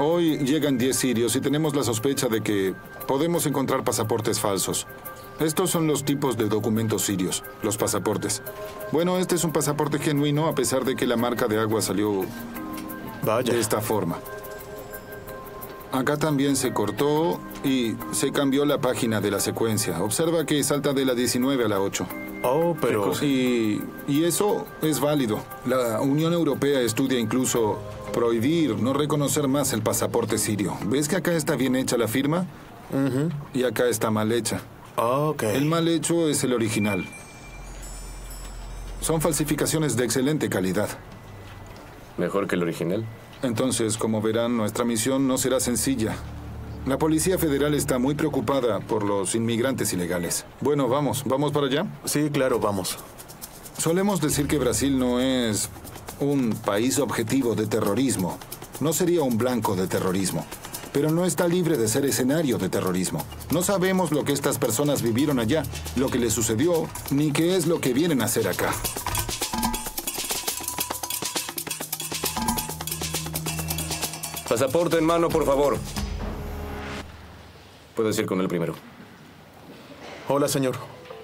Hoy llegan 10 sirios y tenemos la sospecha de que podemos encontrar pasaportes falsos. Estos son los tipos de documentos sirios, los pasaportes. Bueno, este es un pasaporte genuino a pesar de que la marca de agua salió de esta forma. Acá también se cortó y se cambió la página de la secuencia. Observa que salta de la 19 a la 8. Oh, pero... Y eso es válido. La Unión Europea estudia incluso prohibir, no reconocer más el pasaporte sirio. ¿Ves que acá está bien hecha la firma? Y acá está mal hecha. El mal hecho es el original. Son falsificaciones de excelente calidad. ¿Mejor que el original? Entonces, como verán, nuestra misión no será sencilla. La Policía Federal está muy preocupada por los inmigrantes ilegales. Bueno, ¿vamos para allá? Sí, claro, vamos. Solemos decir que Brasil no es un país objetivo de terrorismo. No sería un blanco de terrorismo. Pero no está libre de ser escenario de terrorismo. No sabemos lo que estas personas vivieron allá, lo que les sucedió, ni qué es lo que vienen a hacer acá. Pasaporte en mano, por favor. Puedes ir con él primero. Hola, señor.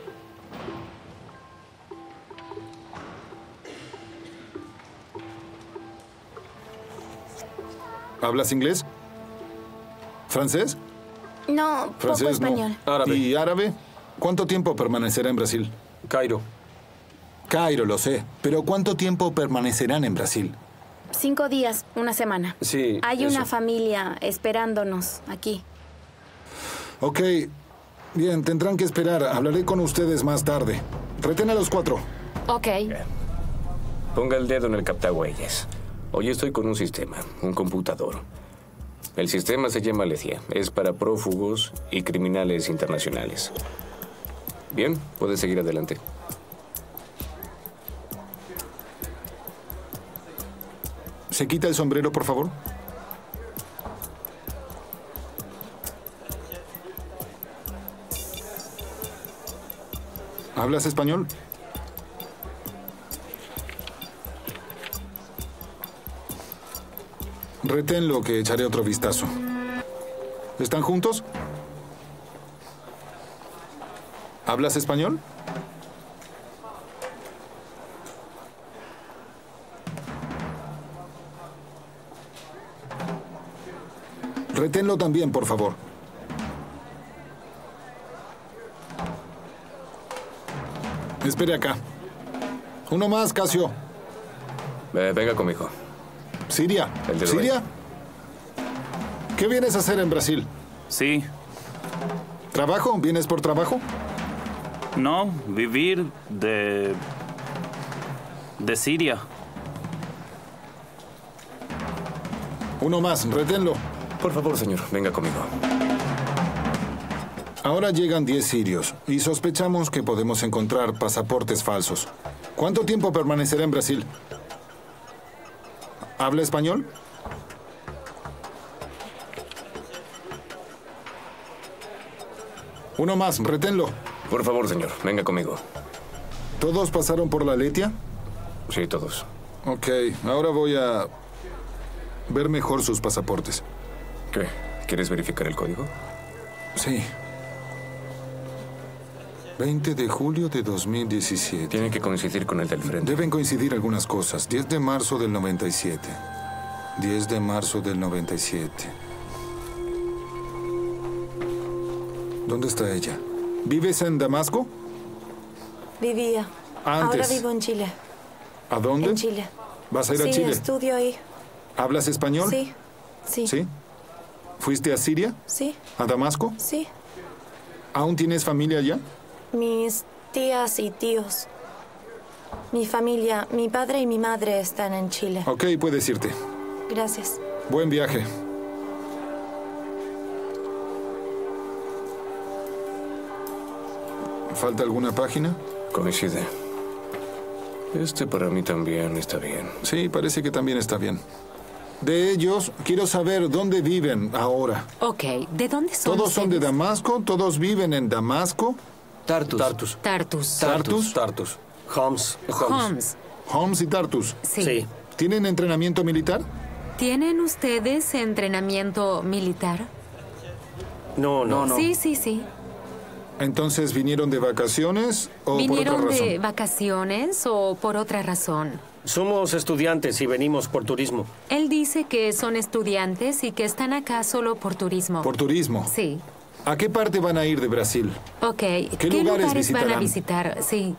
¿Hablas inglés? ¿Francés? No, francés, poco español. No. Árabe. ¿Y árabe? ¿Cuánto tiempo permanecerá en Brasil? Cairo. Cairo, lo sé. Pero ¿cuánto tiempo permanecerán en Brasil? 5 días, una semana. Sí. Hay eso. una familia esperándonos aquí. Ok. Bien, tendrán que esperar. Hablaré con ustedes más tarde. Retén a los 4. Ok. Ponga el dedo en el captahuellas. Hoy estoy con un sistema, un computador. El sistema se llama Alesia. Es para prófugos y criminales internacionales. Bien, puede seguir adelante. ¿Se quita el sombrero, por favor? ¿Hablas español? Reténlo, que echaré otro vistazo. ¿Están juntos? ¿Hablas español? Reténlo también, por favor. Espere acá. Uno más, Casio. Venga conmigo. Siria. El de ¿Siria? ¿Qué vienes a hacer en Brasil? Sí. ¿Trabajo? ¿Vienes por trabajo? No, vivir de Siria. Uno más, reténlo. Por favor, señor, venga conmigo. Ahora llegan 10 sirios y sospechamos que podemos encontrar pasaportes falsos. ¿Cuánto tiempo permanecerá en Brasil? ¿Habla español? Uno más, reténlo. Por favor, señor, venga conmigo. ¿Todos pasaron por la Letia? Sí, todos. Ok, ahora voy a ver mejor sus pasaportes. ¿Qué? ¿Quieres verificar el código? Sí. 20 de julio de 2017. Tiene que coincidir con el del frente. Deben coincidir algunas cosas. 10 de marzo del 97. 10 de marzo del 97. ¿Dónde está ella? ¿Vives en Damasco? Vivía. Antes. Ahora vivo en Chile. ¿A dónde? En Chile. ¿Vas a ir a Sí, Chile? estudio ahí. ¿Hablas español? Sí. Sí. ¿Sí? ¿Fuiste a Siria? Sí. ¿A Damasco? Sí. ¿Aún tienes familia allá? Mis tías y tíos. Mi familia, mi padre y mi madre están en Chile. Ok, puedes irte. Gracias. Buen viaje. ¿Falta alguna página? Coincide. Este para mí también está bien. Sí, parece que también está bien. De ellos, quiero saber dónde viven ahora. Ok, ¿de dónde son ¿Todos son de ustedes? Damasco? ¿Todos viven en Damasco? Tartus. Tartus. ¿Tartus? Homs. Homs. Homs y Tartus. Sí. ¿Tienen entrenamiento militar? ¿Tienen ustedes entrenamiento militar? No. Sí, sí, sí. Entonces, ¿vinieron de vacaciones o por otra ¿Vinieron razón? de vacaciones o por otra razón? Somos estudiantes y venimos por turismo. Él dice que son estudiantes y que están acá solo por turismo. Por turismo. Sí. ¿A qué parte van a ir de Brasil? Ok. ¿Qué lugares van a visitarán? visitar? Sí.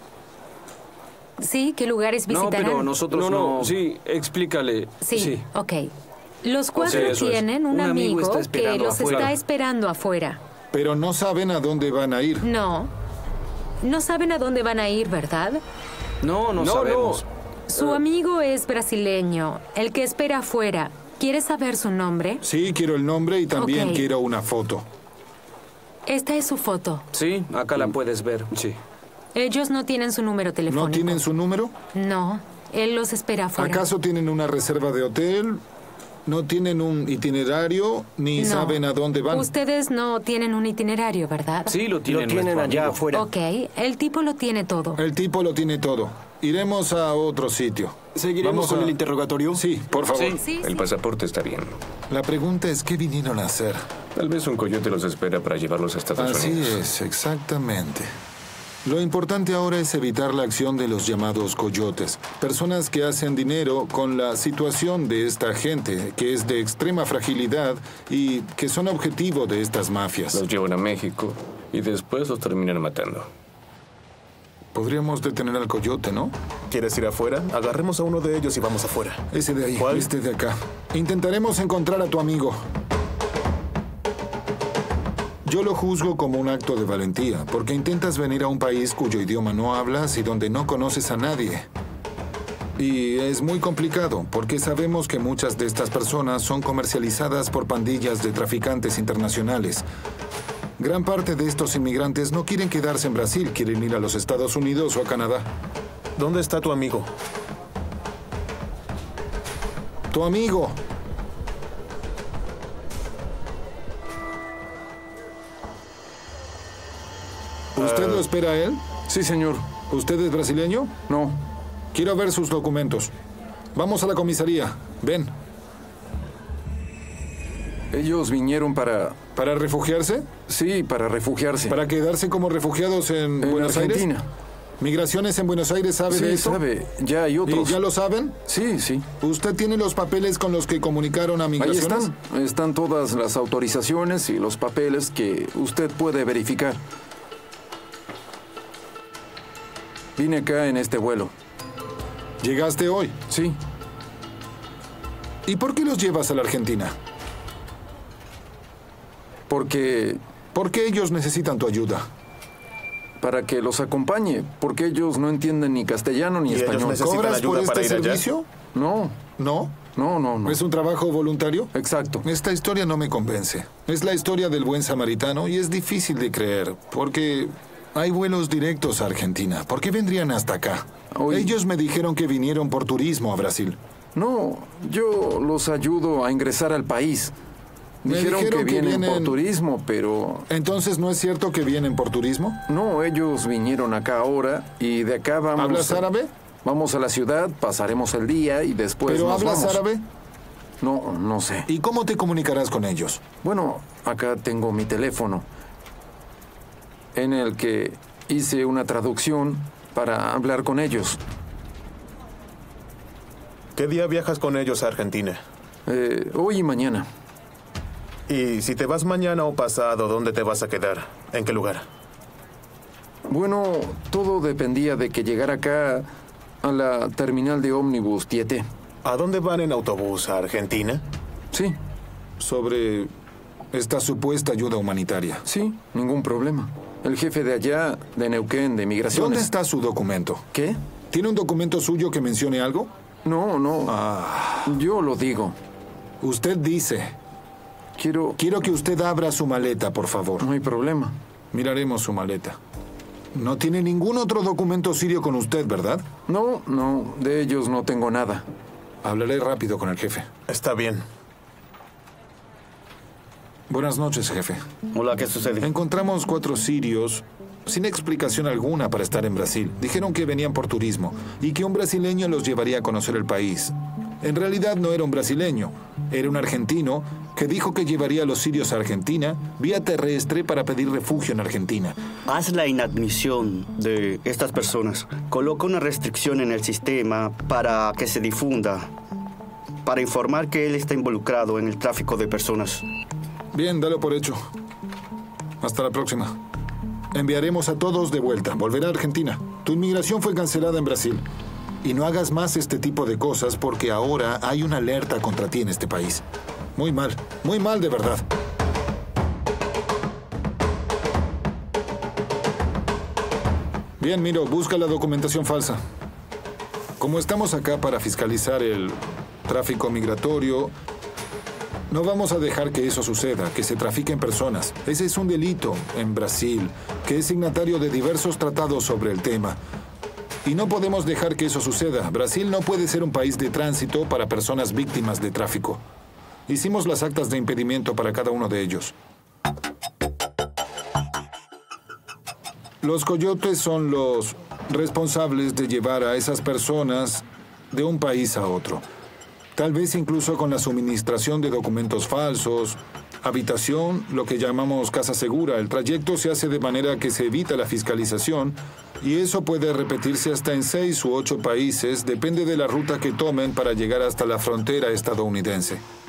Sí, ¿qué lugares No, visitarán? pero nosotros no. Sí, explícale. Sí, ok. Los cuatro sea, eso es. tienen un Un amigo amigo está que esperando los afuera. está esperando afuera. Pero no saben a dónde van a ir. No. No saben a dónde van a ir, ¿verdad? No sabemos. Su amigo es brasileño, el que espera afuera. ¿Quiere saber su nombre? Sí, quiero el nombre y también Ok. quiero una foto. Esta es su foto. Sí, acá la puedes ver. Sí. Ellos no tienen su número telefónico. ¿No tienen su número? No, él los espera afuera. ¿Acaso tienen una reserva de hotel? ¿No tienen un itinerario ni No. saben a dónde van? Ustedes no tienen un itinerario, ¿verdad? Sí, lo Lo tienen tienen nuestro allá amigo. afuera. Ok, el tipo lo tiene todo. El tipo lo tiene todo. Iremos a otro sitio. ¿Seguiremos Vamos con a- el interrogatorio? Sí, por favor. Sí. Sí, El sí. pasaporte está bien. La pregunta es, ¿qué vinieron a hacer? Tal vez un coyote los espera para llevarlos a Estados Así Unidos. es, exactamente. Lo importante ahora es evitar la acción de los llamados coyotes, personas que hacen dinero con la situación de esta gente, que es de extrema fragilidad y que son objetivo de estas mafias. Los llevan a México y después los terminan matando. Podríamos detener al coyote, ¿no? ¿Quieres ir afuera? Agarremos a uno de ellos y vamos afuera. Ese de ahí, ¿Cuál? este de acá. Intentaremos encontrar a tu amigo. Yo lo juzgo como un acto de valentía, porque intentas venir a un país cuyo idioma no hablas y donde no conoces a nadie. Y es muy complicado, porque sabemos que muchas de estas personas son comercializadas por pandillas de traficantes internacionales. Gran parte de estos inmigrantes no quieren quedarse en Brasil, quieren ir a los Estados Unidos o a Canadá. ¿Dónde está tu amigo? Tu amigo. ¿Usted lo espera a él? Sí, señor. ¿Usted es brasileño? No. Quiero ver sus documentos. Vamos a la comisaría. Ven. Ellos vinieron para... ¿Para refugiarse? Sí, para refugiarse. ¿Para quedarse como refugiados en Buenos Argentina. Aires? ¿Migraciones en Buenos Aires sabe de Sí, eso? sabe. Ya hay ¿Y otros. ya lo saben? Sí, sí. ¿Usted tiene los papeles con los que comunicaron a Ahí Migraciones? están. Están todas las autorizaciones y los papeles que usted puede verificar. Vine acá en este vuelo. ¿Llegaste hoy? Sí. ¿Y por qué los llevas a la Argentina? Porque... ¿Por qué ellos necesitan tu ayuda? Para que los acompañe. Porque ellos no entienden ni castellano ni ¿Y ellos español. necesitan ¿Cobras por ayuda para este ir allá? servicio? No, No. no. ¿Es un trabajo voluntario? Exacto. Esta historia no me convence. Es la historia del buen samaritano y es difícil de creer, porque hay vuelos directos a Argentina. ¿Por qué vendrían hasta acá? Hoy- Ellos me dijeron que vinieron por turismo a Brasil. No, yo los ayudo a ingresar al país. Me Dijeron que vienen por vienen- turismo, pero... Entonces, ¿no es cierto que vienen por turismo? No, ellos vinieron acá ahora y de acá vamos... ¿Hablas árabe? Vamos a la ciudad, pasaremos el día y después ¿Pero nos hablas vamos. árabe? No sé. ¿Y cómo te comunicarás con ellos? Bueno, acá tengo mi teléfono, en el que hice una traducción para hablar con ellos. ¿Qué día viajas con ellos a Argentina? Hoy y mañana. Y si te vas mañana o pasado, ¿dónde te vas a quedar? ¿En qué lugar? Bueno, todo dependía de que llegara acá a la terminal de ómnibus Tieté. ¿A dónde van en autobús? ¿A Argentina? Sí, Sobre esta supuesta ayuda humanitaria. sí, ningún problema. El jefe de allá, de Neuquén, de Migraciones. ¿Dónde está su documento? ¿Qué? ¿Tiene un documento suyo que mencione algo? No. Yo lo digo. Usted dice. Quiero... Quiero que usted abra su maleta, por favor. No hay problema. Miraremos su maleta. No tiene ningún otro documento sirio con usted, ¿verdad? No, de ellos no tengo nada. Hablaré rápido con el jefe. Está bien. Buenas noches, jefe. Hola, ¿qué sucede? Encontramos 4 sirios sin explicación alguna para estar en Brasil. Dijeron que venían por turismo y que un brasileño los llevaría a conocer el país. En realidad no era un brasileño, era un argentino que dijo que llevaría a los sirios a Argentina vía terrestre para pedir refugio en Argentina. Haz la inadmisión de estas personas. Coloca una restricción en el sistema para que se difunda, para informar que él está involucrado en el tráfico de personas. Bien, dalo por hecho. Hasta la próxima. Enviaremos a todos de vuelta. Volverá a Argentina. Tu inmigración fue cancelada en Brasil. Y no hagas más este tipo de cosas porque ahora hay una alerta contra ti en este país. Muy mal de verdad. Bien, Miro, busca la documentación falsa. Como estamos acá para fiscalizar el tráfico migratorio, no vamos a dejar que eso suceda, que se trafiquen personas. Ese es un delito en Brasil, que es signatario de diversos tratados sobre el tema. Y no podemos dejar que eso suceda. Brasil no puede ser un país de tránsito para personas víctimas de tráfico. Hicimos las actas de impedimento para cada uno de ellos. Los coyotes son los responsables de llevar a esas personas de un país a otro. Tal vez incluso con la suministración de documentos falsos, habitación, lo que llamamos casa segura. El trayecto se hace de manera que se evita la fiscalización y eso puede repetirse hasta en 6 u 8 países, depende de la ruta que tomen para llegar hasta la frontera estadounidense.